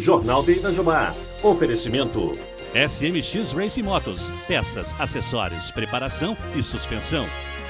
Jornal de Itajubá. Oferecimento SMX Racing Motos. Peças, acessórios, preparação e suspensão.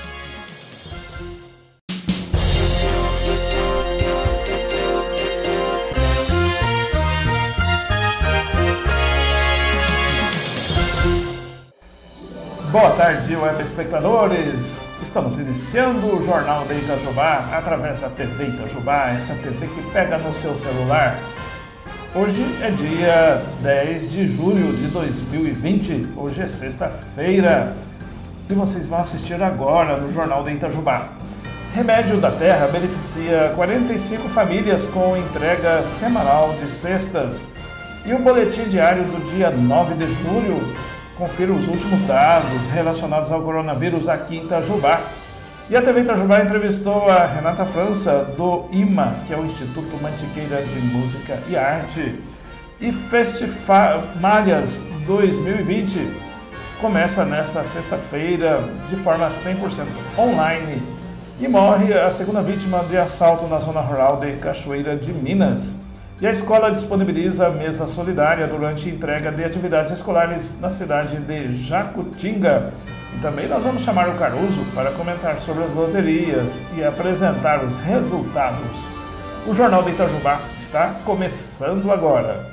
Boa tarde, web espectadores! Estamos iniciando o Jornal de Itajubá através da TV Itajubá, essa TV que pega no seu celular. Hoje é dia 10 de julho de 2020, hoje é sexta-feira e vocês vão assistir agora no Jornal de Itajubá. Remédio da Terra beneficia 45 famílias com entrega semanal de cestas. E o boletim diário do dia 9 de julho. Confira os últimos dados relacionados ao coronavírus aqui em Itajubá. E a TV Itajubá entrevistou a Renata França, do IMA, que é o Instituto Mantiqueira de Música e Arte. E Festimalhas 2020 começa nesta sexta-feira de forma 100% online. E morre a segunda vítima de assalto na zona rural de Cachoeira de Minas. E a escola disponibiliza mesa solidária durante entrega de atividades escolares na cidade de Jacutinga. E também nós vamos chamar o Caruso para comentar sobre as loterias e apresentar os resultados. O Jornal de Itajubá está começando agora.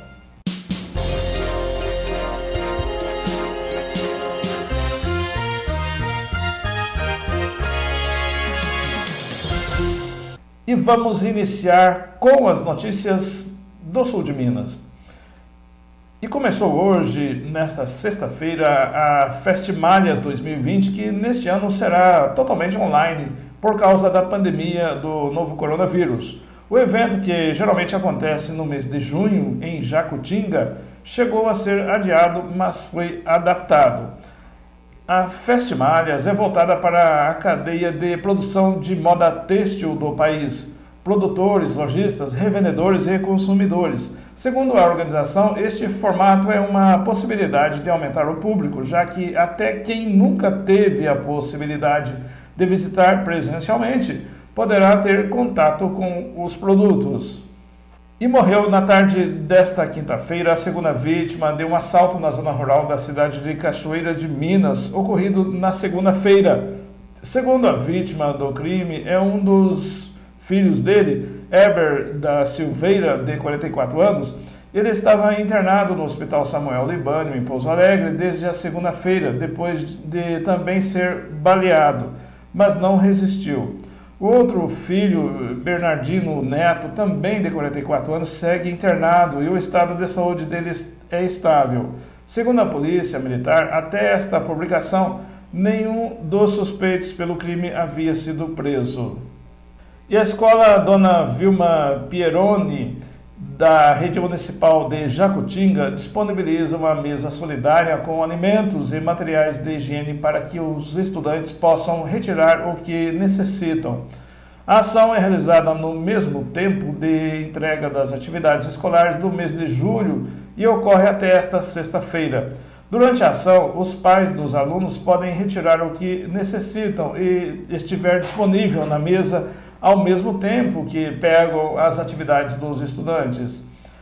E vamos iniciar com as notícias do sul de Minas. E começou hoje, nesta sexta-feira, a Festimalhas 2020, que neste ano será totalmente online por causa da pandemia do novo coronavírus. O evento, que geralmente acontece no mês de junho em Jacutinga, chegou a ser adiado, mas foi adaptado. A Festimalhas é voltada para a cadeia de produção de moda têxtil do país, produtores, lojistas, revendedores e consumidores. Segundo a organização, este formato é uma possibilidade de aumentar o público, já que até quem nunca teve a possibilidade de visitar presencialmente poderá ter contato com os produtos. E morreu na tarde desta quinta-feira a segunda vítima de um assalto na zona rural da cidade de Cachoeira de Minas, ocorrido na segunda-feira. Segundo a vítima do crime, é um dos filhos dele, Heber da Silveira, de 44 anos. Ele estava internado no Hospital Samuel Libânio, em Pouso Alegre, desde a segunda-feira, depois de também ser baleado, mas não resistiu. O outro filho, Bernardino Neto, também de 44 anos, segue internado e o estado de saúde dele é estável. Segundo a polícia militar, até esta publicação, nenhum dos suspeitos pelo crime havia sido preso. E a escola Dona Vilma Pieroni, da rede municipal de Jacutinga, disponibiliza uma mesa solidária com alimentos e materiais de higiene para que os estudantes possam retirar o que necessitam. A ação é realizada no mesmo tempo de entrega das atividades escolares do mês de julho e ocorre até esta sexta-feira. Durante a ação, os pais dos alunos podem retirar o que necessitam e estiver disponível na mesa ao mesmo tempo que pegam as atividades dos estudantes.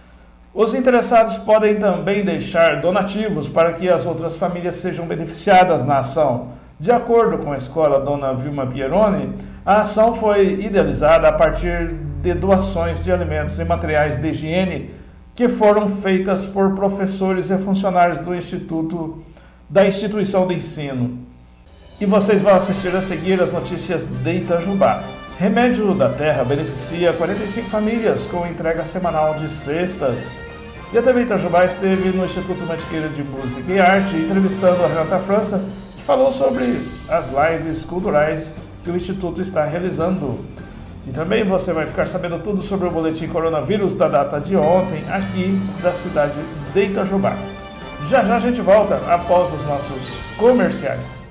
Os interessados podem também deixar donativos para que as outras famílias sejam beneficiadas na ação. De acordo com a escola Dona Vilma Pieroni, a ação foi idealizada a partir de doações de alimentos e materiais de higiene que foram feitas por professores e funcionários da instituição de ensino. E vocês vão assistir a seguir as notícias de Itajubá. Remédio da Terra beneficia 45 famílias com entrega semanal de cestas. E a TV Itajubá esteve no Instituto Mantiqueira de Música e Arte entrevistando a Renata França, que falou sobre as lives culturais que o Instituto está realizando. E também você vai ficar sabendo tudo sobre o boletim coronavírus da data de ontem aqui da cidade de Itajubá. Já já a gente volta após os nossos comerciais.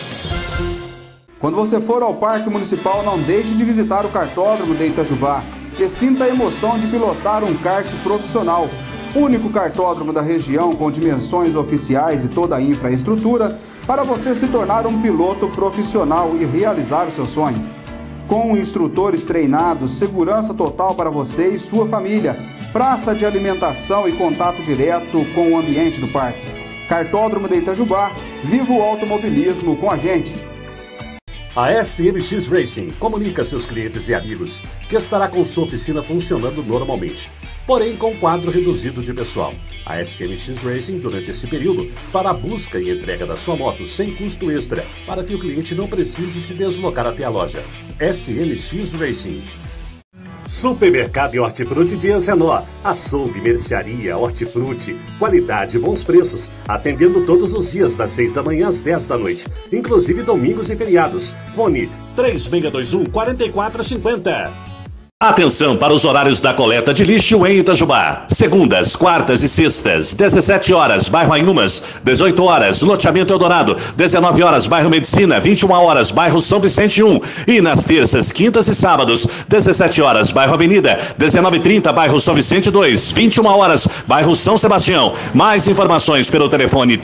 Quando você for ao Parque Municipal, não deixe de visitar o kartódromo de Itajubá e sinta a emoção de pilotar um kart profissional. Único kartódromo da região com dimensões oficiais e toda a infraestrutura para você se tornar um piloto profissional e realizar o seu sonho. Com instrutores treinados, segurança total para você e sua família. praça de alimentação e contato direto com o ambiente do parque. Cartódromo de Itajubá, viva o automobilismo com a gente! A SMX Racing comunica a seus clientes e amigos que estará com sua oficina funcionando normalmente, porém com quadro reduzido de pessoal. A SMX Racing, durante esse período, fará busca e entrega da sua moto sem custo extra, para que o cliente não precise se deslocar até a loja. SMX Racing. Supermercado e Hortifruti Dias Renó, açougue, mercearia, hortifruti, qualidade e bons preços, atendendo todos os dias das 6 da manhã às 10 da noite, inclusive domingos e feriados. Fone 3621-4450. Atenção para os horários da coleta de lixo em Itajubá. Segundas, quartas e sextas, 17 horas, bairro Anhumas, 18 horas, loteamento Eldorado, 19 horas, bairro Medicina, 21 horas, bairro São Vicente 1. E nas terças, quintas e sábados, 17 horas, bairro Avenida, 19h30, bairro São Vicente 2, 21 horas, bairro São Sebastião. Mais informações pelo telefone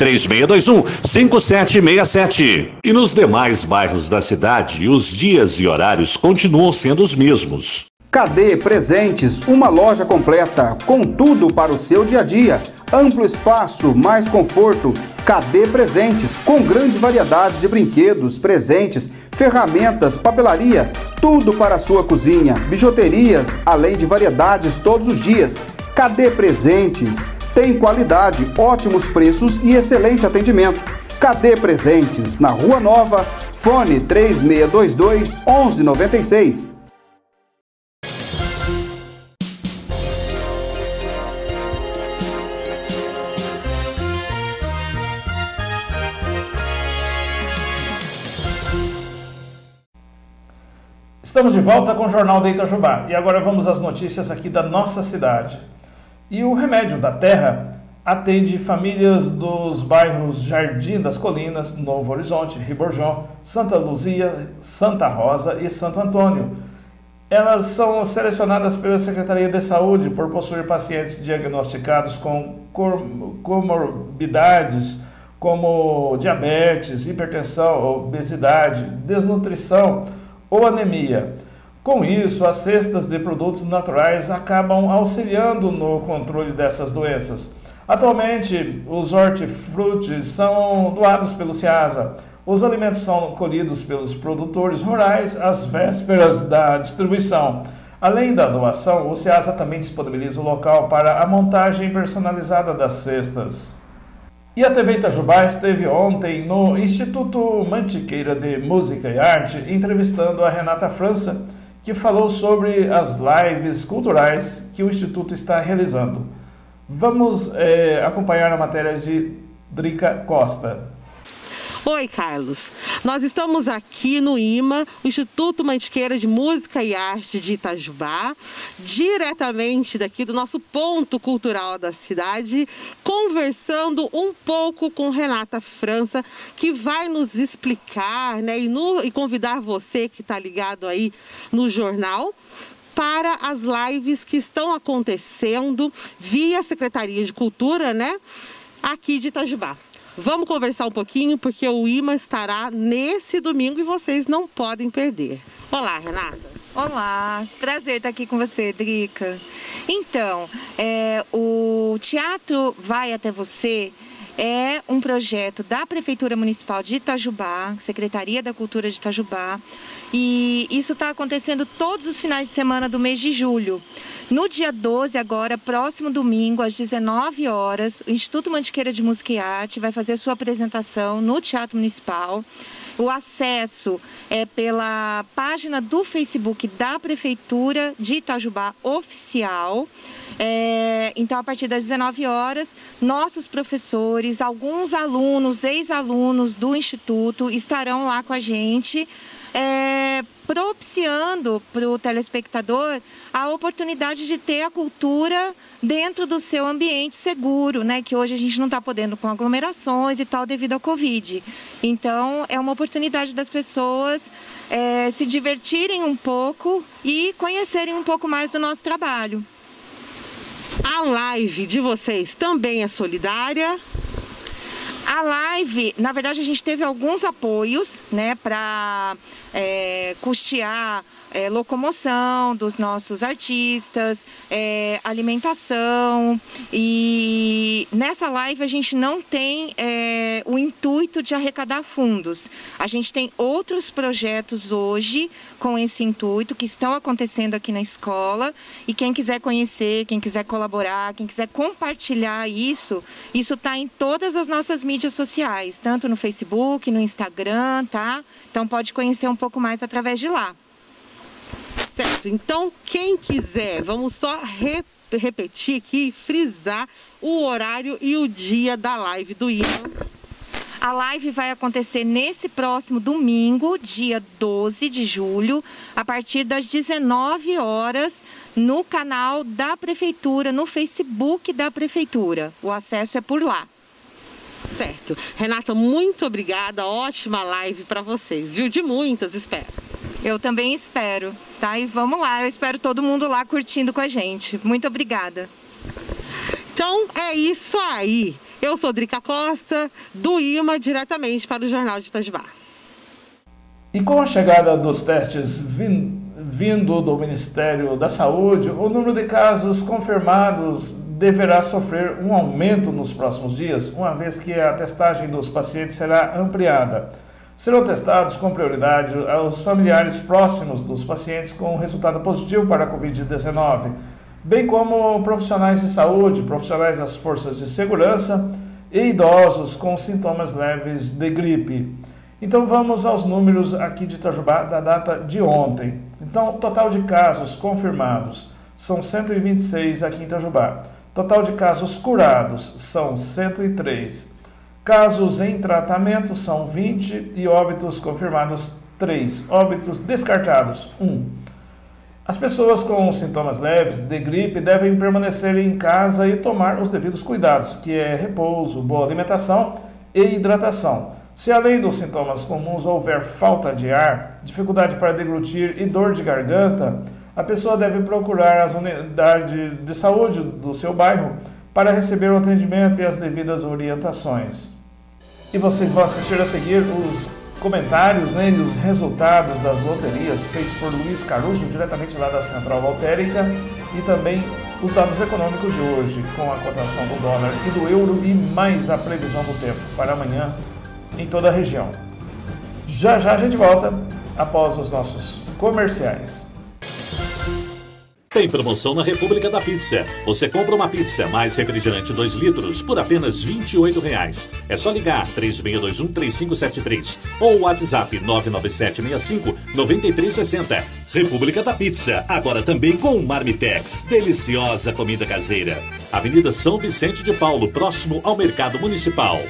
3621-5767. E nos demais bairros da cidade, os dias e horários continuam sendo os mesmos. KD Presentes, uma loja completa, com tudo para o seu dia a dia. Amplo espaço, mais conforto. KD Presentes, com grande variedade de brinquedos, presentes, ferramentas, papelaria, tudo para a sua cozinha, bijuterias, além de variedades todos os dias. KD Presentes, tem qualidade, ótimos preços e excelente atendimento. KD Presentes, na Rua Nova, fone 3622-1196. Estamos de volta com o Jornal de Itajubá e agora vamos às notícias aqui da nossa cidade. E o Remédio da Terra atende famílias dos bairros Jardim das Colinas, Novo Horizonte, Riborjão, Santa Luzia, Santa Rosa e Santo Antônio. Elas são selecionadas pela Secretaria de Saúde por possuir pacientes diagnosticados com comorbidades como diabetes, hipertensão, obesidade, desnutrição ou anemia. Com isso, as cestas de produtos naturais acabam auxiliando no controle dessas doenças. Atualmente, os hortifrutis são doados pelo Ceasa. Os alimentos são colhidos pelos produtores rurais às vésperas da distribuição. Além da doação, o Ceasa também disponibiliza o local para a montagem personalizada das cestas. E a TV Itajubá esteve ontem no Instituto Mantiqueira de Música e Arte entrevistando a Renata França, que falou sobre as lives culturais que o Instituto está realizando. Vamos acompanhar a matéria de Drica Costa. Oi, Carlos. Nós estamos aqui no IMA, o Instituto Mantiqueira de Música e Arte de Itajubá, diretamente daqui do nosso ponto cultural da cidade, conversando um pouco com Renata França, que vai nos explicar, né, e convidar você que está ligado aí no jornal, para as lives que estão acontecendo via Secretaria de Cultura, né, aqui de Itajubá. Vamos conversar um pouquinho, porque o IMA estará nesse domingo e vocês não podem perder. Olá, Renata. Olá, prazer estar aqui com você, Drica. Então, o Teatro Vai Até Você é um projeto da Prefeitura Municipal de Itajubá, Secretaria da Cultura de Itajubá, e isso está acontecendo todos os finais de semana do mês de julho. No dia 12, agora, próximo domingo, às 19 horas, o Instituto Mantiqueira de Música e Arte vai fazer sua apresentação no Teatro Municipal. O acesso é pela página do Facebook da Prefeitura de Itajubá Oficial. Então, a partir das 19 horas, nossos professores, alguns alunos, ex-alunos do Instituto estarão lá com a gente, propiciando para o telespectador a oportunidade de ter a cultura dentro do seu ambiente seguro, né? Que hoje a gente não está podendo com aglomerações e tal devido ao Covid. Então, é uma oportunidade das pessoas se divertirem um pouco e conhecerem um pouco mais do nosso trabalho. A live de vocês também é solidária? A live, na verdade, a gente teve alguns apoios, né, para custear locomoção dos nossos artistas, alimentação. E nessa live a gente não tem o intuito de arrecadar fundos. A gente tem outros projetos hoje com esse intuito que estão acontecendo aqui na escola, e quem quiser conhecer, quem quiser colaborar, quem quiser compartilhar isso está em todas as nossas mídias sociais, tanto no Facebook, no Instagram, tá? Então pode conhecer um pouco mais através de lá. Certo, então quem quiser, vamos só repetir aqui, frisar o horário e o dia da live do IMA. A live vai acontecer nesse próximo domingo, dia 12 de julho, a partir das 19 horas, no canal da Prefeitura, no Facebook da Prefeitura. O acesso é por lá. Certo. Renata, muito obrigada, ótima live para vocês, viu? De muitas, espero. Eu também espero, tá? E vamos lá, eu espero todo mundo lá curtindo com a gente. Muito obrigada. Então, é isso aí. Eu sou Drica Costa, do IMA, diretamente para o Jornal de Itajubá. E com a chegada dos testes vindo do Ministério da Saúde, o número de casos confirmados deverá sofrer um aumento nos próximos dias, uma vez que a testagem dos pacientes será ampliada. Serão testados com prioridade aos familiares próximos dos pacientes com resultado positivo para a Covid-19, bem como profissionais de saúde, profissionais das forças de segurança e idosos com sintomas leves de gripe. Então vamos aos números aqui de Itajubá da data de ontem. Então, total de casos confirmados são 126 aqui em Itajubá. Total de casos curados são 103. Casos em tratamento são 20 e óbitos confirmados 3. Óbitos descartados 1. As pessoas com sintomas leves de gripe devem permanecer em casa e tomar os devidos cuidados, que é repouso, boa alimentação e hidratação. Se além dos sintomas comuns houver falta de ar, dificuldade para deglutir e dor de garganta, a pessoa deve procurar as unidades de saúde do seu bairro para receber o atendimento e as devidas orientações. E vocês vão assistir a seguir os comentários, né, e os resultados das loterias feitos por Luiz Caruso, diretamente lá da Central Lotérica, e também os dados econômicos de hoje, com a cotação do dólar e do euro, e mais a previsão do tempo para amanhã em toda a região. Já já a gente volta após os nossos comerciais. Tem promoção na República da Pizza. Você compra uma pizza mais refrigerante 2 litros por apenas R$ 28,00. É só ligar 3621-3573 ou WhatsApp 99765-9360. República da Pizza, agora também com Marmitex. Deliciosa comida caseira. Avenida São Vicente de Paulo, próximo ao Mercado Municipal.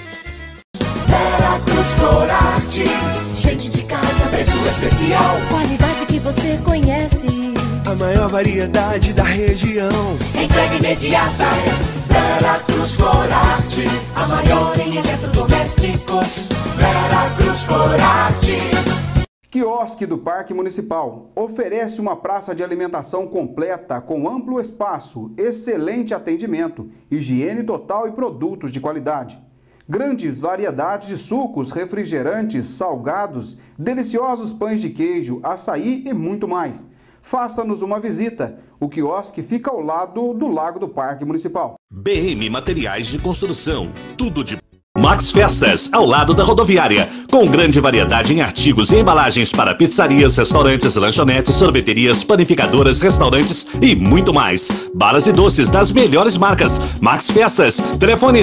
Veracruz Corate, gente de casa, preço especial. Qualidade que você conhece. A maior variedade da região. Entrega imediata. Veracruz Corate, a maior em eletrodomésticos. Veracruz Corate. Quiosque do Parque Municipal oferece uma praça de alimentação completa com amplo espaço, excelente atendimento, higiene total e produtos de qualidade. Grandes variedades de sucos, refrigerantes, salgados, deliciosos pães de queijo, açaí e muito mais. Faça-nos uma visita. O quiosque fica ao lado do Lago do Parque Municipal. BM Materiais de Construção. Tudo de Max Festas, ao lado da rodoviária, com grande variedade em artigos e embalagens para pizzarias, restaurantes, lanchonetes, sorveterias, panificadoras, restaurantes e muito mais. Balas e doces das melhores marcas. Max Festas, telefone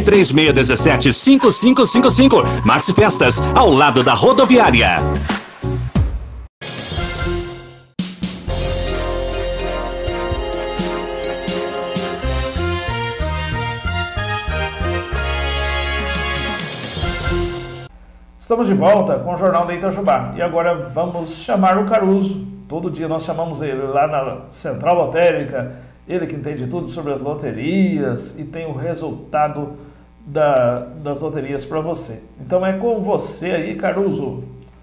3617-5555. Max Festas, ao lado da rodoviária. Estamos de volta com o Jornal da Itajubá e agora vamos chamar o Caruso. Todo dia nós chamamos ele lá na Central Lotérica, ele que entende tudo sobre as loterias e tem o resultado das loterias para você. Então é com você aí, Caruso.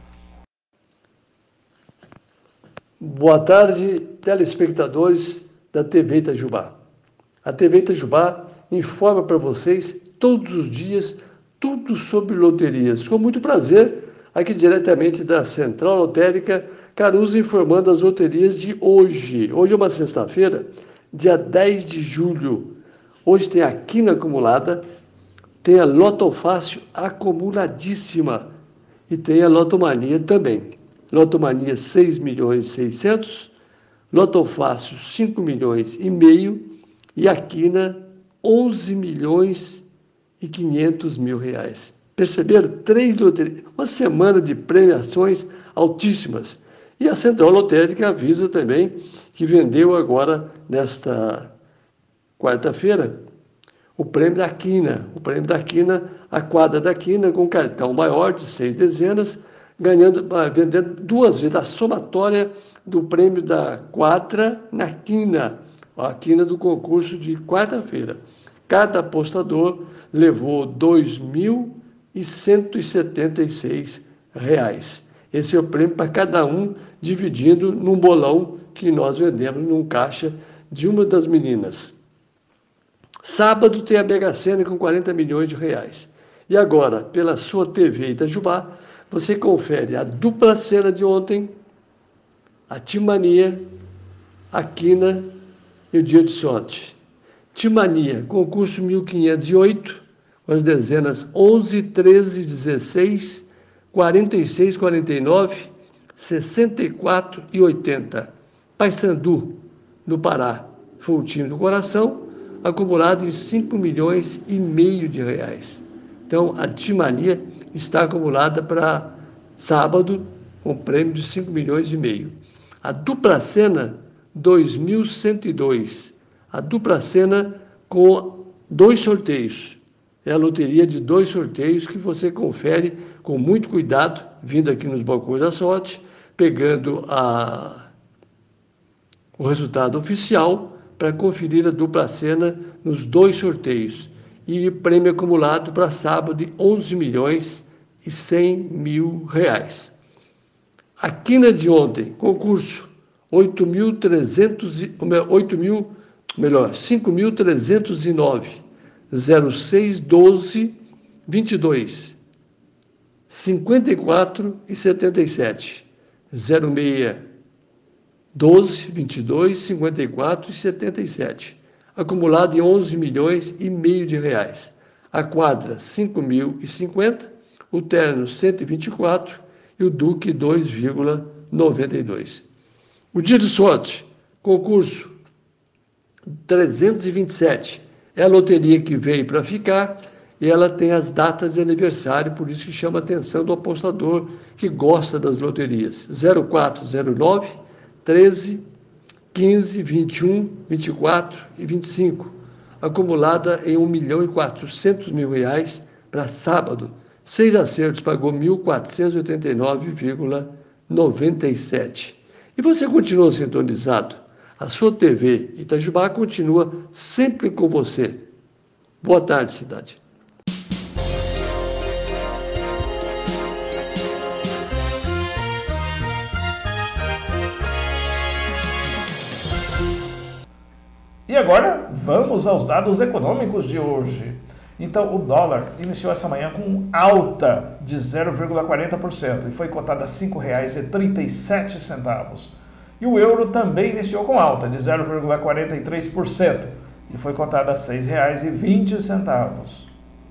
Boa tarde, telespectadores da TV Itajubá. A TV Itajubá informa para vocês todos os dias tudo sobre loterias. Com muito prazer, aqui diretamente da Central Lotérica, Caruso informando as loterias de hoje. Hoje é uma sexta-feira, dia 10 de julho. Hoje tem a quina acumulada, tem a Loto Fácil acumuladíssima e tem a Lotomania também. Lotomania 6 milhões e 600, Loto Fácil 5 milhões e meio e a quina 11 milhões e 500 mil reais. Perceberam? 3 loterias, uma semana de premiações altíssimas. E a Central Lotérica avisa também que vendeu agora, nesta quarta-feira, o prêmio da quina. O prêmio da quina, a quadra da quina com cartão maior de 6 dezenas, vendendo 2 vezes a somatória do prêmio da quadra na quina, a quina do concurso de quarta-feira. Cada apostador levou R$ 2.176. Esse é o prêmio para cada um, dividindo num bolão que nós vendemos num caixa de uma das meninas. Sábado tem a Mega Sena com 40 milhões de reais. E agora, pela sua TV Itajubá, você confere a dupla cena de ontem, a Timania, a quina e o dia de sorte. Timania, concurso 1508, com as dezenas 11, 13, 16, 46, 49, 64 e 80. Paysandu, no Pará, foi o time do coração, acumulado em 5 milhões e meio de reais. Então, a Timania está acumulada para sábado, com prêmio de 5 milhões e meio. A dupla cena, 2.102. A dupla cena com 2 sorteios. É a loteria de 2 sorteios que você confere com muito cuidado, vindo aqui nos balcões da sorte, pegando o resultado oficial para conferir a dupla cena nos 2 sorteios. E prêmio acumulado para sábado de 11 milhões e 100 mil reais. A quina de ontem, concurso 5.309, 0612 22, 54 e 77, 06 12 22 54 e 77, acumulado em 11 milhões e meio de reais. A quadra 5.050, o terno 124 e o duque 2,92. O dia de sorte, concurso 327, é a loteria que veio para ficar e ela tem as datas de aniversário, por isso que chama a atenção do apostador que gosta das loterias. 04, 09, 13, 15, 21, 24 e 25, acumulada em 1.400.000 reais para sábado. 6 acertos, pagou 1.489,97. E você continua sintonizado. A sua TV Itajubá continua sempre com você. Boa tarde, cidade. E agora, vamos aos dados econômicos de hoje. Então, o dólar iniciou essa manhã com alta de 0,40% e foi cotado a R$ 5,37. E o euro também iniciou com alta de 0,43% e foi cotado a R$ 6,20.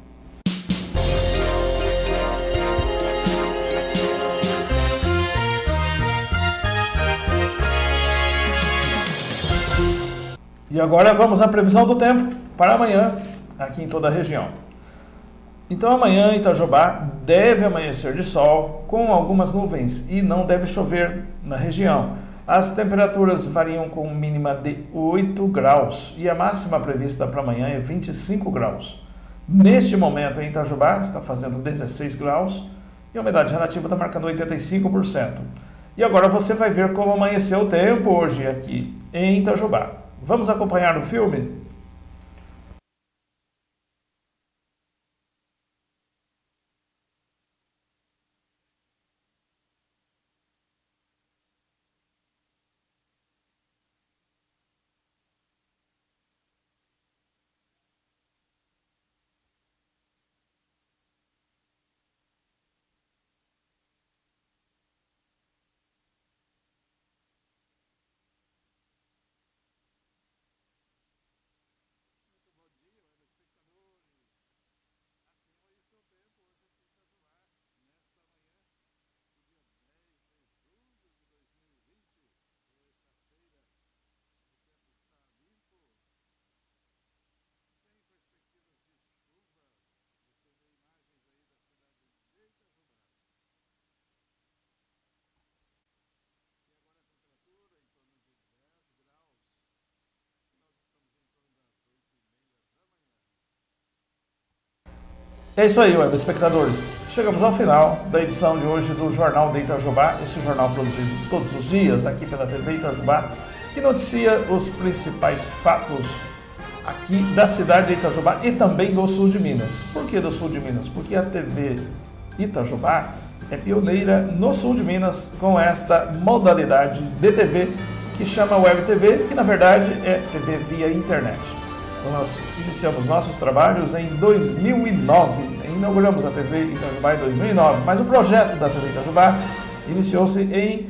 E agora vamos à previsão do tempo para amanhã, aqui em toda a região. Então amanhã Itajubá deve amanhecer de sol, com algumas nuvens, e não deve chover na região. As temperaturas variam com mínima de 8 graus e a máxima prevista para amanhã é 25 graus. Neste momento em Itajubá está fazendo 16 graus e a umidade relativa está marcando 85%. E agora você vai ver como amanheceu o tempo hoje aqui em Itajubá. Vamos acompanhar o filme? É isso aí, web espectadores. Chegamos ao final da edição de hoje do Jornal de Itajubá, esse jornal produzido todos os dias aqui pela TV Itajubá, que noticia os principais fatos aqui da cidade de Itajubá e também do sul de Minas. Por que do sul de Minas? Porque a TV Itajubá é pioneira no sul de Minas com esta modalidade de TV que chama Web TV, que na verdade é TV via internet. Então, nós iniciamos nossos trabalhos em 2009, inauguramos a TV Itajubá em 2009, mas o projeto da TV Itajubá iniciou-se em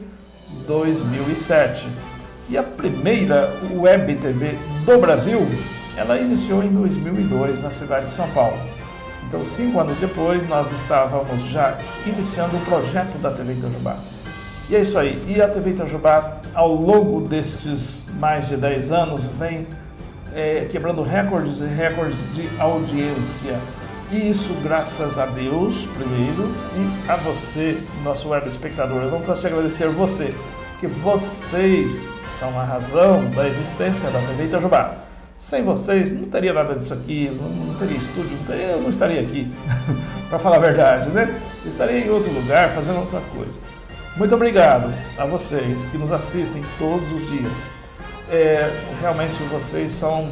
2007. E a primeira Web TV do Brasil, ela iniciou em 2002 na cidade de São Paulo. Então, 5 anos depois, nós estávamos já iniciando o projeto da TV Itajubá. E é isso aí. E a TV Itajubá, ao longo destes mais de 10 anos, vem quebrando recordes e recordes de audiência. E isso graças a Deus, primeiro, e a você, nosso web espectador. Eu não posso te agradecer você, porque vocês são a razão da existência da TV Itajubá. Sem vocês, não teria nada disso aqui, não teria estúdio, eu não estaria aqui, para falar a verdade, né? Eu estaria em outro lugar, fazendo outra coisa. Muito obrigado a vocês que nos assistem todos os dias. Realmente vocês são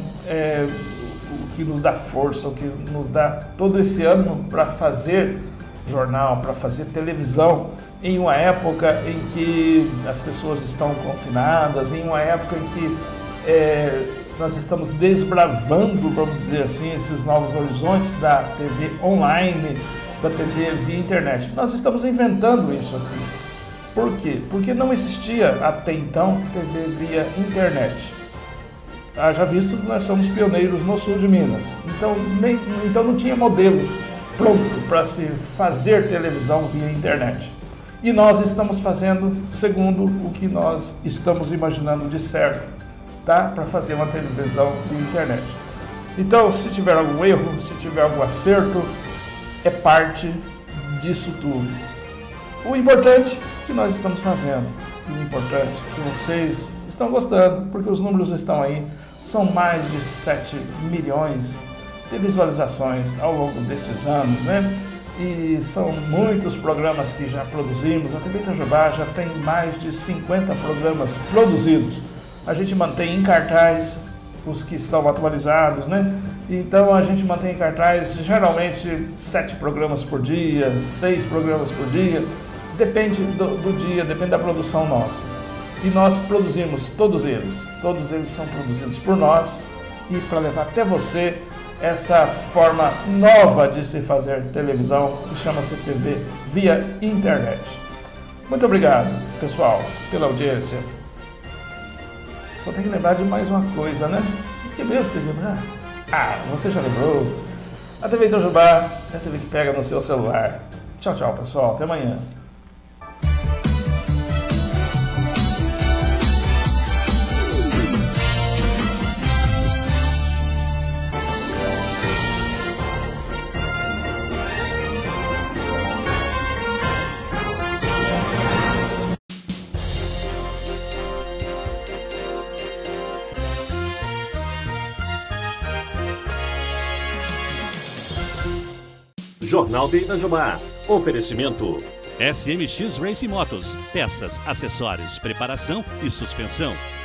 o que nos dá força, o que nos dá todo esse ânimo para fazer jornal, para fazer televisão, em uma época em que as pessoas estão confinadas, em uma época em que nós estamos desbravando, vamos dizer assim, esses novos horizontes da TV online, da TV via internet. Nós estamos inventando isso aqui. Por quê? Porque não existia até então TV via internet. Já visto que nós somos pioneiros no sul de Minas. Então não tinha modelo pronto para se fazer televisão via internet. E nós estamos fazendo segundo o que nós estamos imaginando de certo, tá? Para fazer uma televisão via internet. Então, se tiver algum erro, se tiver algum acerto, é parte disso tudo. O importante é que nós estamos fazendo, o importante é que vocês estão gostando, porque os números estão aí, são mais de 7 milhões de visualizações ao longo desses anos, né? E são muitos programas que já produzimos, a TV Itajubá já tem mais de 50 programas produzidos. A gente mantém em cartaz os que estão atualizados, né? Então a gente mantém em cartaz geralmente 7 programas por dia, 6 programas por dia, depende do dia, depende da produção nossa. E nós produzimos todos eles são produzidos por nós e para levar até você essa forma nova de se fazer televisão que chama-se TV via internet. Muito obrigado, pessoal, pela audiência. Só tem que lembrar de mais uma coisa, né? O que mesmo tem que lembrar? Você já lembrou? A TV Itajubá é a TV que pega no seu celular. Tchau, tchau, pessoal. Até amanhã. Jornal de Itajubá. Oferecimento SMX Racing Motos. Peças, acessórios, preparação e suspensão.